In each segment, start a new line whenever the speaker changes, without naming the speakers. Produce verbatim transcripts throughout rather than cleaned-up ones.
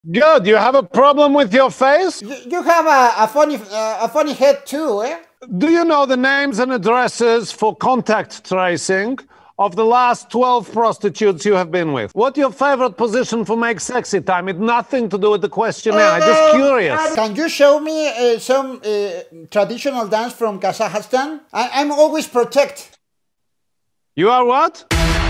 Good. You have a problem with your face?
You, you have a, a funny uh, a funny head too, eh?
Do you know the names and addresses for contact tracing of the last twelve prostitutes you have been with? What's your favorite position for make sexy time? It's nothing to do with the questionnaire. I'm just curious.
Can you show me uh, some uh, traditional dance from Kazakhstan? I, I'm always protect.
You are what?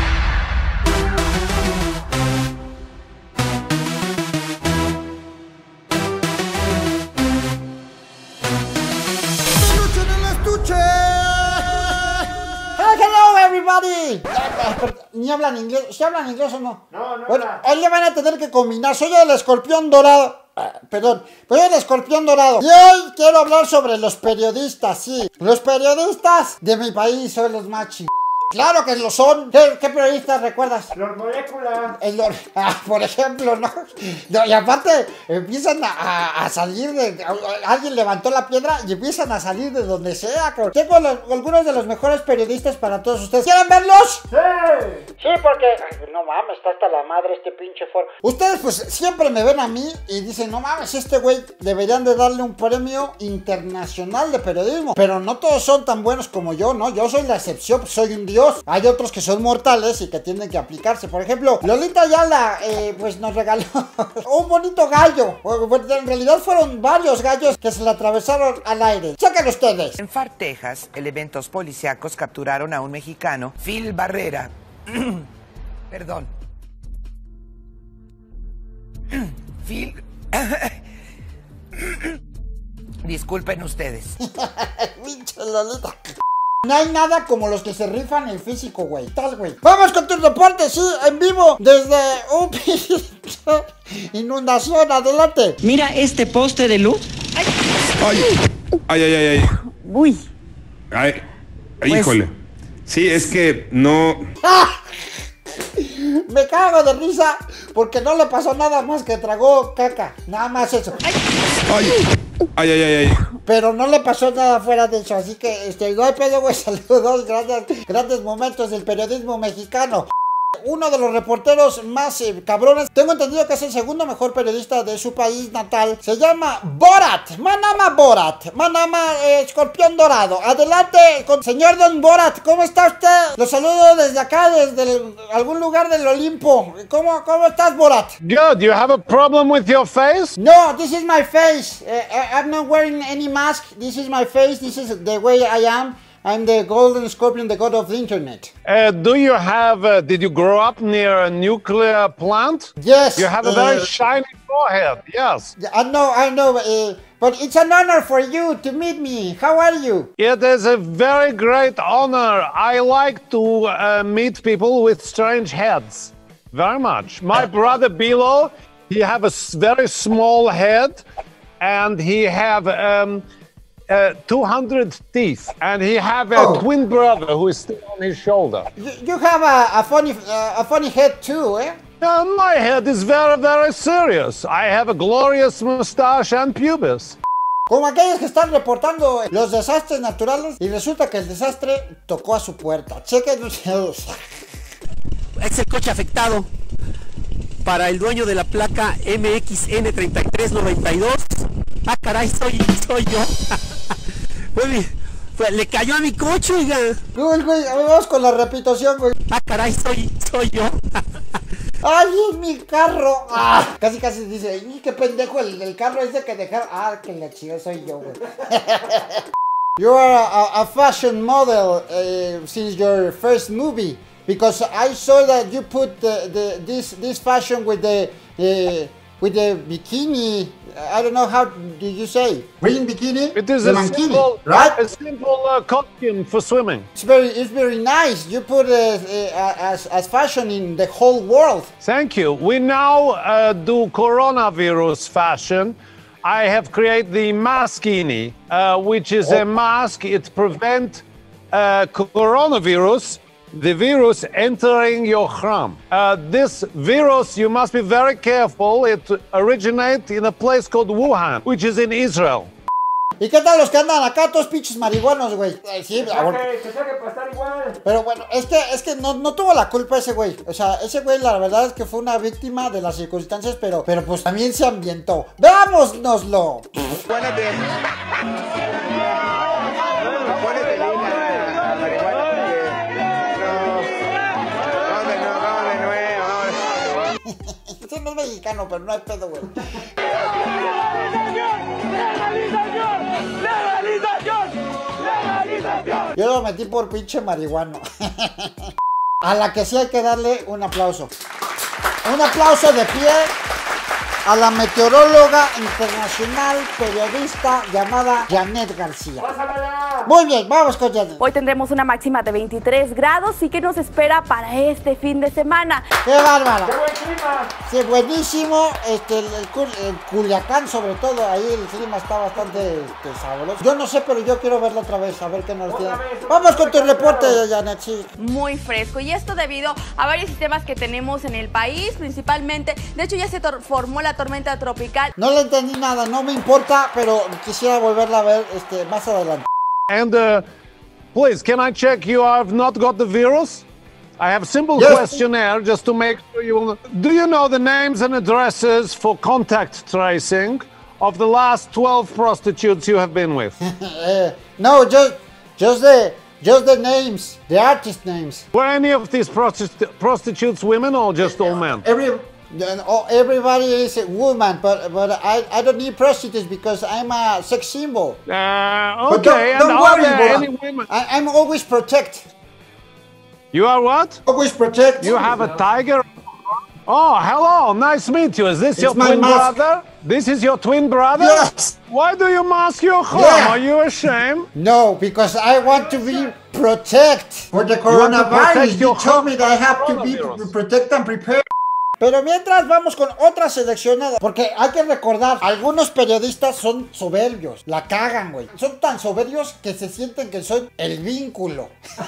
Hello everybody. Ni hablan inglés. ¿Sí hablan inglés o no?
No, no.
Bueno, hoy le van a tener que combinar. Soy el escorpión dorado. Ah, perdón, soy el escorpión dorado. Y hoy quiero hablar sobre los periodistas, sí. Los periodistas de mi país son los más chingados. Claro que lo son. ¿Qué, qué periodistas recuerdas?
Los moléculas.
El Lord, ah, por ejemplo, ¿no? No, y aparte empiezan a, a, a salir de... A, alguien levantó la piedra y empiezan a salir de donde sea. Creo. Tengo los, algunos de los mejores periodistas para todos ustedes. ¿Quieren verlos?
Sí.
Sí, porque... Ay, no mames, está hasta la madre este pinche foro. Ustedes pues siempre me ven a mí y dicen, no mames, este güey deberían de darle un premio internacional de periodismo. Pero no todos son tan buenos como yo, ¿no? Yo soy la excepción, soy un dios. Hay otros que son mortales y que tienen que aplicarse. Por ejemplo, Lolita Ayala, eh, pues nos regaló un bonito gallo. En realidad fueron varios gallos que se le atravesaron al aire. Chequen ustedes.
En Far, Texas, elementos policíacos capturaron a un mexicano, Phil Barrera. Perdón. Phil... Disculpen ustedes.
Pinche Lolita. No hay nada como los que se rifan el físico, güey. Tal, güey. Vamos con tus deportes, sí, en vivo. Desde un inundación, adelante.
Mira este poste de luz.
Ay, ay, ay, ay. ay.
Uy.
Ay, ay,
Pues-
híjole. Sí, es que no.
¡Ah! Me cago de risa porque no le pasó nada más que tragó caca. Nada más eso.
Ay, ay, ay, ay, ay.
Pero no le pasó nada fuera de eso. Así que, este, no hay pedo, güey. Saludos, grandes, grandes momentos del periodismo mexicano. Uno de los reporteros más eh, cabrones, tengo entendido que es el segundo mejor periodista de su país natal. Se llama Borat, Manama Borat, Manama eh, Escorpión Dorado. Adelante, con señor Don Borat, ¿cómo está usted? Lo saludo desde acá, desde el- algún lugar del Olimpo. ¿Cómo, cómo estás, Borat?
Good. You have a problem with your face?
No, this is my face. Uh, I- I'm not wearing any mask. This is my face. This is the way I am. I'm the golden scorpion, the god of the internet.
Uh, do you have, uh, did you grow up near a nuclear plant?
Yes.
You have a
uh,
very shiny forehead, yes.
I know, I know, uh, but it's an honor for you to meet me. How are you?
It is a very great honor. I like to uh, meet people with strange heads. Very much. My brother Bilo, he have a s- very small head and he have um, uh, two hundred teeth. And he have a
Oh.
twin brother who is still on his shoulder.
You, you have a, a funny, uh, a funny head too, eh?
Uh, my head is very, very serious. I have a glorious mustache and pubis.
Como aquellos que están reportando los desastres naturales y resulta que el desastre tocó a su puerta. Chequen ustedes.
Es el coche afectado para el dueño de la placa M X N treinta y tres noventa y dos. Ah, caray, soy, soy yo. Fue mi- fue- le cayó a mi coche, oiga.
Uy, güey, vamos con la repetición, güey.
Ah, caray, soy, soy yo.
¡Ay, es mi carro! Ah, casi, casi dice, ¡y qué pendejo el, el carro ese que dejaron! ¡Ah, que la chido soy yo, güey! You are a, a fashion model uh, since your first movie. Because I saw that you put the, the, this, this fashion with the, uh, with the bikini. I don't know how do you say. Green bikini?
It is
the
a
mankini,
simple,
right?
a simple uh, costume for swimming.
It's very, it's very nice. You put uh, uh, as, as fashion in the whole world.
Thank you. We now uh, do coronavirus fashion. I have created the maskini, uh, which is a mask. It prevents uh, coronavirus, the virus entering your home. Uh, this virus, you must be very careful. It originates in a place called Wuhan, which is in Israel.
¿Y qué tal los que andan acá, todos pinches marihuanos, güey? Eh, sí,
Que
ahora-
saque, que saque para estar igual.
Pero bueno, es que, es que no, no tuvo la culpa ese güey. O sea, ese güey la verdad es que fue una víctima de las circunstancias, pero, pero pues también se ambientó. ¡Veámosnoslo!
Pónete. Pónete linda la marihuana porque no. Vamos de nuevo, vamos de nuevo, vamos.
Ese no es mexicano, pero no hay pedo, güey. Yo lo metí por pinche marihuano. A la que sí hay que darle un aplauso. Un aplauso de pie a la meteoróloga internacional periodista llamada Janet García. Muy bien, vamos con Janet.
Hoy tendremos una máxima de veintitrés grados y ¿qué nos espera para este fin de semana?
¡Qué bárbara!
¡Qué buen clima!
Sí, buenísimo. Este, el, el, Cul- el Culiacán, sobre todo, ahí el clima está bastante este, sabroso. Yo no sé, pero yo quiero verlo otra vez, a ver qué nos
Otra
da.
vez, otra
Vamos
vez,
con tu
otra vez,
reporte,
claro.
Janet, sí.
Muy fresco y esto debido a varios sistemas que tenemos en el país, principalmente, de hecho ya se tor- formó la tormenta tropical.
No le entendí nada, no me importa, pero quisiera volverla a ver este, más adelante.
And uh, please, can I check you have not got the virus? I have a simple
Yes.
questionnaire just to make sure you will. Do you know the names and addresses for contact tracing of the last twelve prostitutes you have been with?
Uh, no, just, just the, just the names, the artist names.
Were any of these prostitu- prostitutes women or just all men?
Every, oh, everybody is a woman, but but I, I don't need prostitutes because I'm a sex symbol.
Uh,
But
okay,
don't, don't
and are
worry,
there
bro.
any women?
I, I'm always protect.
You are what?
Always protect.
You have a tiger? Oh, hello, nice to meet you. Is this
It's
your
my
twin
mask.
brother? This is your twin brother?
Yes.
Why do you mask your home?
Yeah.
Are you ashamed?
No, because I want to be protect for the
want to protect
coronavirus. You
your
told me that I have to be
coronavirus.
protect and prepare. Pero mientras vamos con otra seleccionada, porque hay que recordar, algunos periodistas son soberbios, la cagan, güey. Son tan soberbios que se sienten que son el vínculo.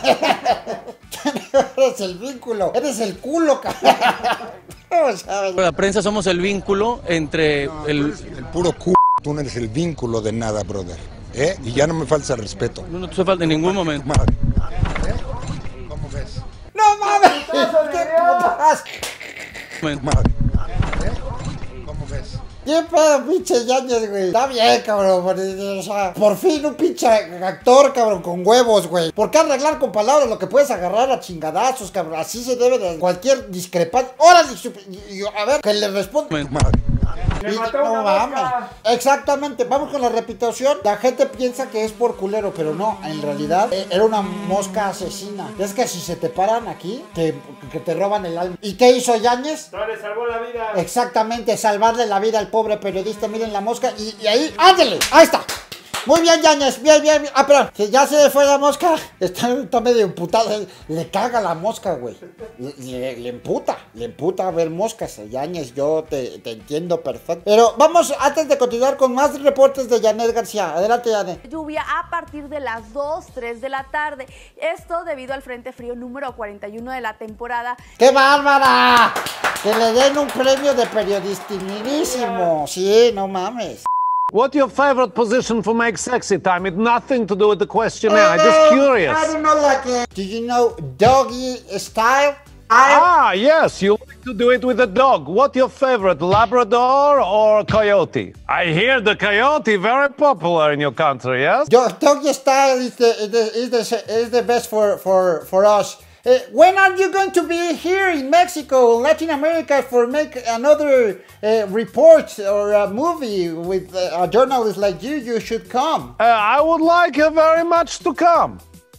Eres el vínculo, eres el culo, cabrón. ¿Cómo sabes?
La prensa somos el vínculo entre el...
El puro c***, tú no eres el vínculo de nada, brother. ¿Eh? Y ya no me falta respeto.
No te falta en ningún momento.
Madre. ¿Eh? ¿Cómo ves?
¡No mames! ¿Qué putas?
Madre. ¿Eh? ¿Cómo ves?
¿Qué pedo, pinche Yáñez, güey? Está bien, cabrón. O sea, por fin un pinche actor, cabrón, con huevos, güey. ¿Por qué arreglar con palabras lo que puedes agarrar a chingadazos, cabrón? Así se debe de cualquier discrepancia. ¡Órale! Y- y- A ver, que le responda.
Madre.
Le
Y-
mató
no
una
mames.
mosca.
Exactamente, vamos con la repetición. La gente piensa que es por culero, pero no, en realidad eh, era una mosca asesina. Es que si se te paran aquí, te, que te roban el alma. ¿Y qué hizo Yáñez?
No le salvó la vida.
Exactamente, salvarle la vida al pobre periodista. Miren la mosca y, y ahí, ándale, ahí está. Muy bien, Yáñez, bien, bien, bien. Ah, perdón, que ya se le fue la mosca. Está, está medio emputado. Le caga la mosca, güey. Le, le- le emputa, le emputa a ver moscas. Yáñez, yo te, te entiendo perfecto. Pero vamos, antes de continuar con más reportes de Janet García. Adelante, Janet.
Lluvia a partir de las dos, tres de la tarde. Esto debido al Frente Frío número cuarenta y uno de la temporada.
¡Qué bárbara! Que le den un premio de periodistimísimo. Sí, no mames.
What's your favorite position for make sexy time? It's nothing to do with the questionnaire. I'm just curious.
I don't know, like, uh, do you know doggy style?
Ah, yes, you like to do it with a dog. What's your favorite, Labrador or Coyote? I hear the Coyote very popular in your country, yes?
Do- Doggy style is the is the is the, is the best for for for us. Uh, when are you going to be here in Mexico, Latin America, for make another uh, report or a movie with uh, a journalist like you? You should come.
Uh, I would like uh, very much to come.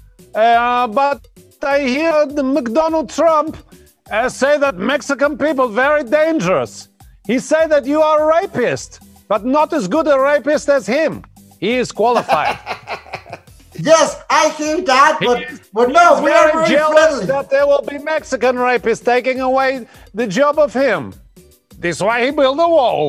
Uh, but I hear the McDonald Trump uh, say that Mexican people very dangerous. He say that you are a rapist, but not as good a rapist as him. He is qualified.
Yes, I hear that, but but no, we are
very
very
jealous
friendly.
that there will be Mexican rapists taking away the job of him. This why he built a wall.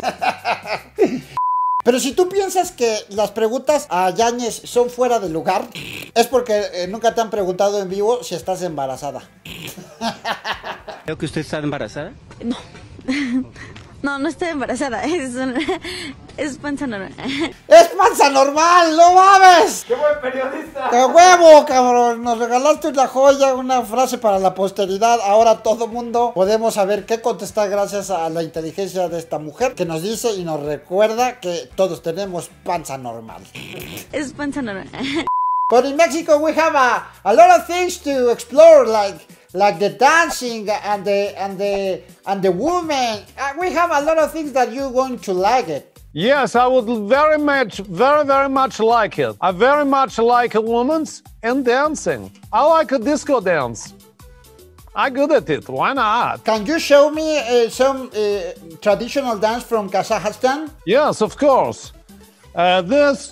Pero si tú piensas que las preguntas a Yáñez son fuera de lugar, es porque eh, nunca te han preguntado en vivo si estás embarazada.
Creo que usted está embarazada.
No.
No, no estoy embarazada, es, un, es panza normal.
¡Es panza normal! ¡No mames!
¡Qué buen periodista!
¡Qué huevo, cabrón! Nos regalaste una joya, una frase para la posteridad. Ahora todo mundo podemos saber qué contestar gracias a la inteligencia de esta mujer que nos dice y nos recuerda que todos tenemos panza normal.
Es panza normal.
But in Mexico we have a, a lot of things to explore, like like the dancing and the and the and the women. Uh, we have a lot of things that you're going to like it.
Yes, I would very much, very, very much like it. I very much like a woman's and dancing. I like a disco dance. I'm good at it. Why not?
Can you show me uh, some uh, traditional dance from Kazakhstan?
Yes, of course. Uh, this,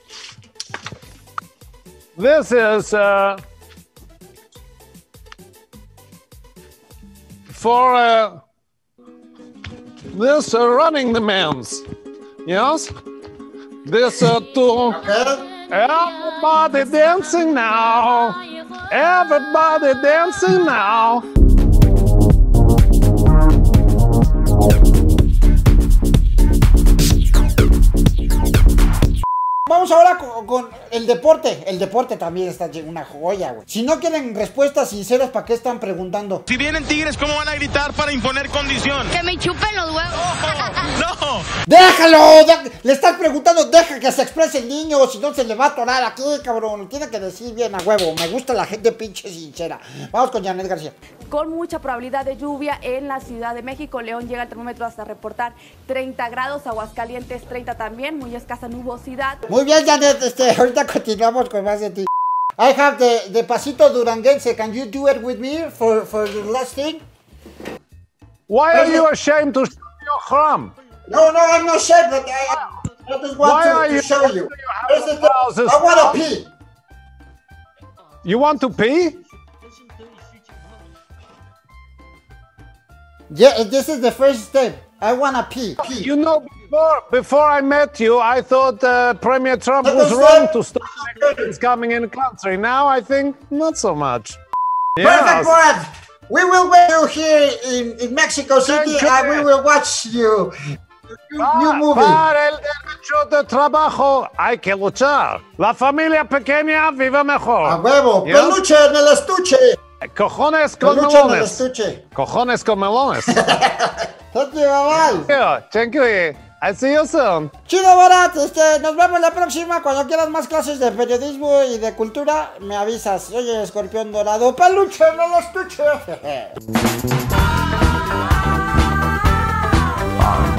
this is uh, for uh, this uh, running the man's. Yes, this uh, to everybody dancing now. Everybody dancing now.
Vamos ahora con, con el deporte. El deporte también está una joya, güey. Si no quieren respuestas sinceras, ¿para qué están preguntando?
Si vienen Tigres, ¿cómo van a gritar para imponer condición?
Que me chupen los huevos.
¡No!
¡Déjalo! De le estás preguntando, deja que se exprese el niño, si no se le va a atorar aquí, cabrón. Tiene que decir bien a huevo. Me gusta la gente pinche sincera. Vamos con Janet García.
Con mucha probabilidad de lluvia en la Ciudad de México. León llega el termómetro hasta reportar treinta grados, Aguascalientes treinta también, muy escasa nubosidad.
Muy bien, Janet, este, ahorita continuamos con más de ti. I have the, the pasito duranguense. Can you do it with me for, for the last thing?
Why are you ashamed to show your crumb?
No, no, I'm not ashamed, but I, I just want
Why
to,
are
to
you
show you.
This is the,
I want to pee.
You want to pee?
Yeah, this is the first step. I want to pee. pee.
You know, before, before I met you, I thought uh, Premier Trump was wrong to stop migrants coming in the country. Now I think not so much.
Perfect,
Yes.
Borat. We will wait you here in, in Mexico City and we will watch you. New movie.
Para el derecho de trabajo hay que luchar. La familia pequeña vive mejor.
A huevo.
Yes.
Peluche en el estuche.
Cojones con
Peluche en el
melones.
estuche.
Cojones con melones.
Thank you, bye.
Yeah, thank you. I see you soon.
Chido, Borat. Este, nos vemos la próxima. Cuando quieras más clases de periodismo y de cultura, me avisas. Soy el escorpión dorado. Peluche en el estuche.